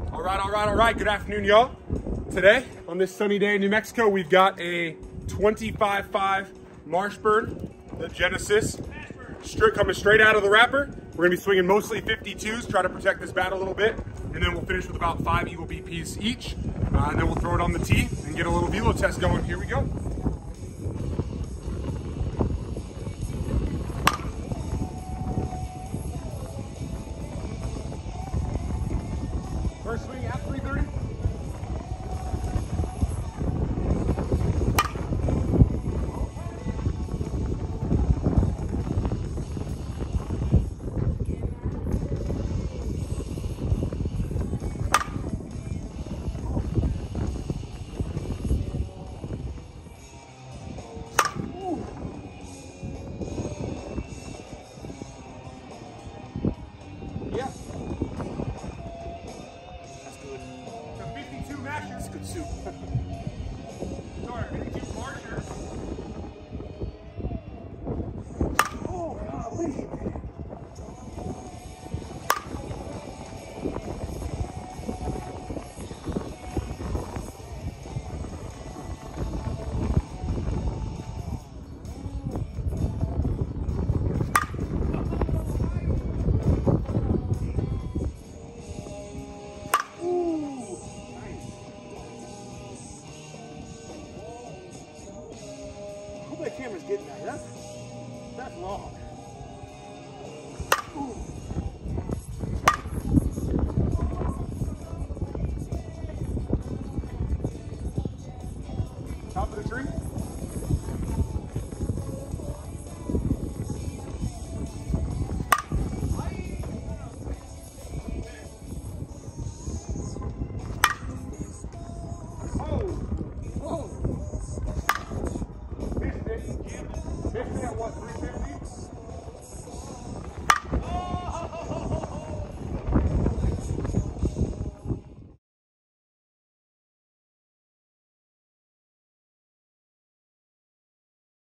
All right. Good afternoon, y'all. Today, on this sunny day in New Mexico, we've got a 25.5 Marshburn, the Genesis, coming straight out of the wrapper. We're gonna be swinging mostly 52s, try to protect this bat a little bit, and then we'll finish with about 5 Eagle BPs each, and then we'll throw it on the tee and get a little velo test going. Here we go. First swing at 330. Yeah. That's good. The 52 Masher. That's good soup. Sorry, 52 Marsher. Oh, golly. The camera's getting that. That's long. Ooh. Top of the tree. What,